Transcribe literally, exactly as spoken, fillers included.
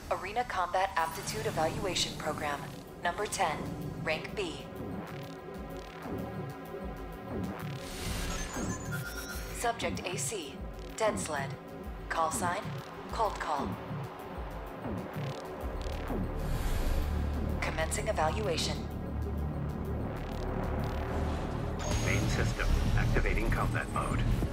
Arena Combat Aptitude Evaluation Program. Number ten. Rank B. Subject A C. Dead Sled. Call sign. Cold Call. Commencing evaluation. Main system activating combat mode.